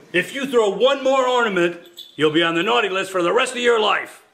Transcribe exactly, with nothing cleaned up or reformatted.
If you throw one more ornament, you'll be on the naughty list for the rest of your life.